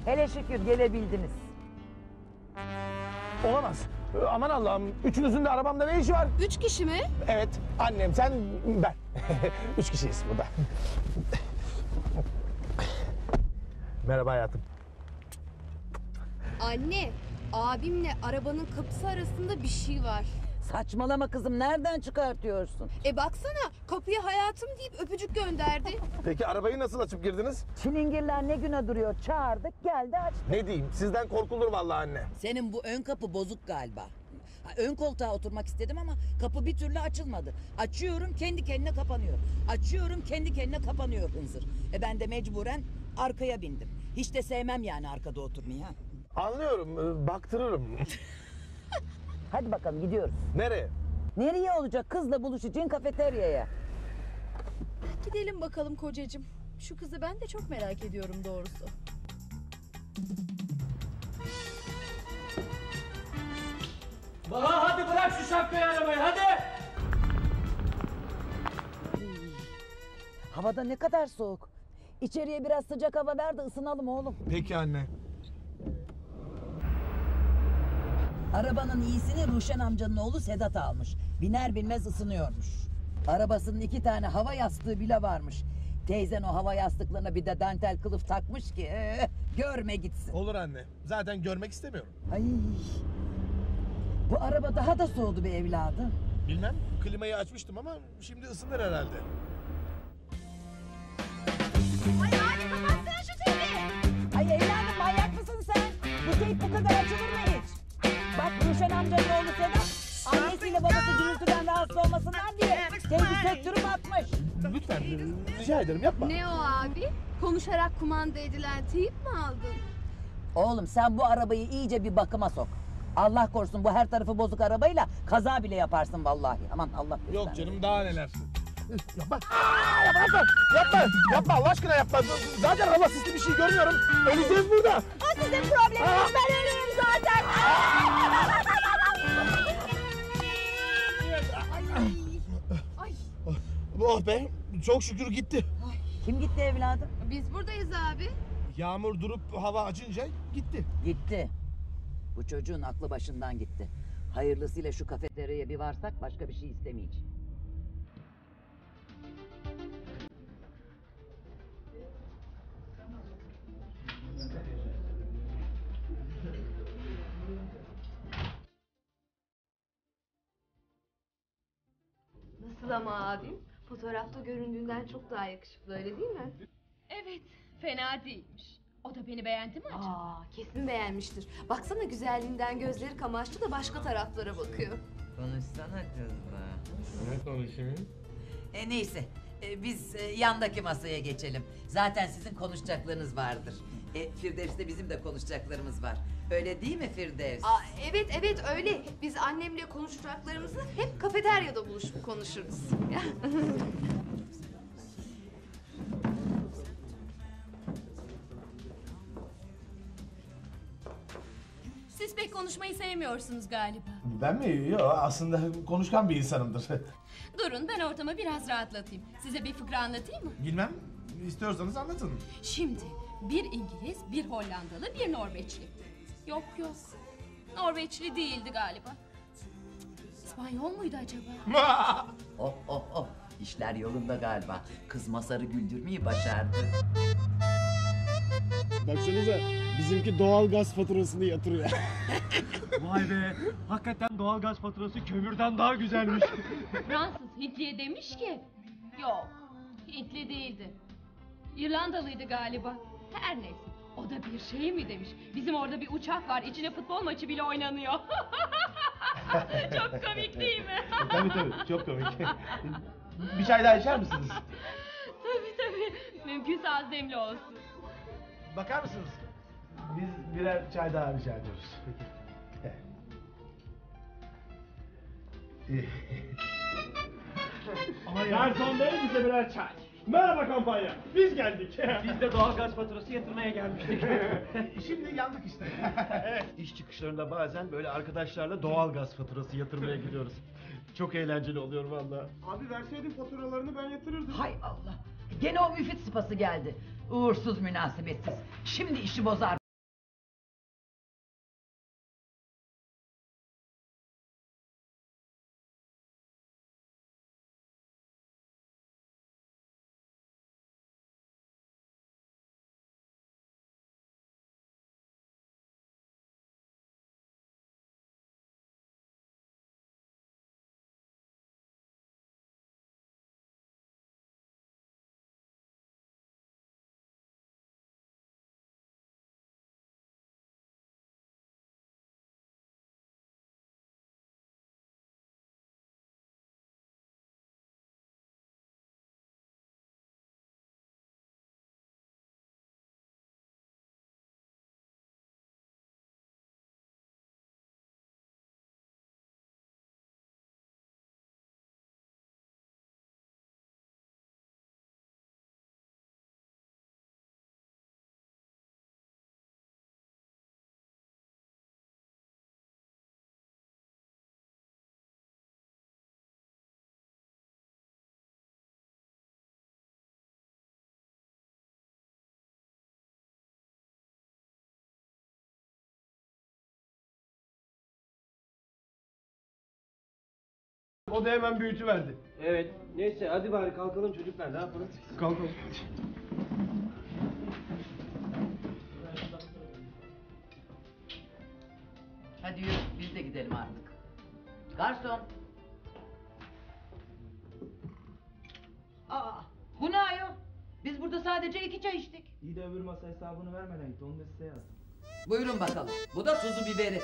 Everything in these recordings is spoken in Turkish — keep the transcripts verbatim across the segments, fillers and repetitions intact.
Hele şükür gelebildiniz. Olamaz. Aman Allah'ım. Üçünüzün de arabamda ne işi var? Üç kişi mi? Evet. Annem, sen, ben. Üç kişiyiz burada. Merhaba hayatım. Anne, abimle arabanın kapısı arasında bir şey var. Saçmalama kızım, nereden çıkartıyorsun? E baksana, kapıya hayatım deyip öpücük gönderdi. Peki arabayı nasıl açıp girdiniz? Çilingirler ne güne duruyor, çağırdık geldi açtı. Ne diyeyim? Sizden korkulur vallahi anne. Senin bu ön kapı bozuk galiba. Ha, ön koltuğa oturmak istedim ama kapı bir türlü açılmadı. Açıyorum kendi kendine kapanıyor. Açıyorum kendi kendine kapanıyor hınzır. E ben de mecburen arkaya bindim. Hiç de sevmem yani arkada oturmayı ha. Anlıyorum. Baktırırım. Hadi bakalım gidiyoruz. Nereye? Nereye olacak? Kızla buluşacaksın kafeteryaya. Gidelim bakalım kocacığım. Şu kızı ben de çok merak ediyorum doğrusu. Baha hadi bırak şu şapkayı arabayı hadi. Havada ne kadar soğuk. İçeriye biraz sıcak hava ver de ısınalım oğlum. Peki anne. Arabanın iyisini Ruşen amcanın oğlu Sedat almış. Biner binmez ısınıyormuş. Arabasının iki tane hava yastığı bile varmış. Teyzen o hava yastıklarına bir de dantel kılıf takmış ki ee, görme gitsin. Olur anne. Zaten görmek istemiyorum. Ay. Bu araba daha da soğudu be evladım. Bilmem. Klimayı açmıştım ama şimdi ısınır herhalde. Ay abi kapatsana şu teybi. Ay evladım manyak mısın sen? Bu teyp bu kadar açılır mı hiç? Bak Ruşen amcanın oğlu Sedat annesiyle babası gürültüden rahatsız olmasınlar diye teybi söktürüp atmış. Lütfen rica ederim yapma. Ne o abi? Konuşarak kumanda edilen teyip mi aldın? Oğlum sen bu arabayı iyice bir bakıma sok. Allah korusun bu her tarafı bozuk arabayla kaza bile yaparsın vallahi. Aman Allah Yok göstermesin. canım daha neler. Yapma. Aa, yapma yapma. Yapma. Yapma Allah aşkına yapma. Zaten hava sisli bir şey görmüyorum. Öleceğiz burada. O sizin probleminiz, ben ölüyüm zaten. Ay, ay. Oh be. Çok şükür gitti. Kim gitti evladım? Biz buradayız abi. Yağmur durup hava açınca gitti. Gitti. Bu çocuğun aklı başından gitti. Hayırlısıyla şu kafeteryaya bir varsak başka bir şey istemeyeceğim. Nasıl ama abim? Fotoğrafta göründüğünden çok daha yakışıklı öyle değil mi? Evet, fena değilmiş. O da beni beğendi mi acaba? Aa, kesin beğenmiştir. Baksana güzelliğinden gözleri kamaştı da başka taraflara bakıyor. Konuşsana kızla. Ne konuşayım? E neyse e, biz e, yandaki masaya geçelim. Zaten sizin konuşacaklarınız vardır. E, Firdevs'te bizim de konuşacaklarımız var. Öyle değil mi Firdevs? Aa, evet evet öyle. Biz annemle konuşacaklarımızı hep kafeteryada buluşup konuşuruz. Siz pek konuşmayı sevmiyorsunuz galiba. Ben mi? Yok aslında konuşkan bir insanımdır. Durun ben ortamı biraz rahatlatayım. Size bir fıkra anlatayım mı? Bilmem. İstiyorsanız anlatın. Şimdi bir İngiliz, bir Hollandalı, bir Norveçli. Yok yok. Norveçli değildi galiba. İspanyol muydu acaba? Oh oh oh. İşler yolunda galiba. Kız Masar'ı güldürmeyi başardı. Baksanıza bizimki doğal gaz faturasını yatırıyor. Vay be hakikaten doğalgaz faturası kömürden daha güzelmiş. Fransız Hintli'ye demiş ki... Yok, Hintli değildi. İrlandalıydı galiba. Her neyse. O da bir şey mi demiş. Bizim orada bir uçak var. İçine futbol maçı bile oynanıyor. Çok komik değil mi? Tabii tabii çok komik. Bir çay daha içer misiniz? Tabii tabii. Mümkünse az demli olsun. Bakar mısınız? Biz birer çay daha rica ediyoruz. Garson bey bize birer çay. Merhaba kampanya. Biz geldik. Biz de doğalgaz faturası yatırmaya gelmiştik. Şimdi yandık işte. Evet, iş çıkışlarında bazen böyle arkadaşlarla doğal gaz faturası yatırmaya gidiyoruz. Çok eğlenceli oluyor vallahi. Abi verseydin faturalarını ben yatırırdım. Hay Allah. Gene o müfit sıpası geldi. Uğursuz münasebetsiz. Şimdi işi bozar. O da hemen büyütüverdi. Evet. Neyse hadi bari kalkalım çocuklar, ne yapalım? Kalkalım. Hadi yürü biz de gidelim artık. Garson. Aa, bu ne ayol? Biz burada sadece iki çay içtik. İyi de öbür masa hesabını vermeden gitti. Onu da size yazdım. Buyurun bakalım. Bu da tuzu biberi.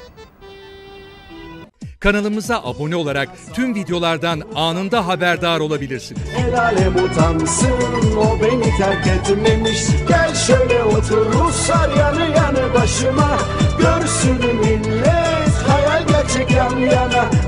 Kanalımıza abone olarak tüm videolardan anında haberdar olabilirsiniz. El alem utansın, o beni terk etmemiş. Gel şöyle otur Ruslar yanı yanı başıma. Görsün millet hayal gerçek yan yana.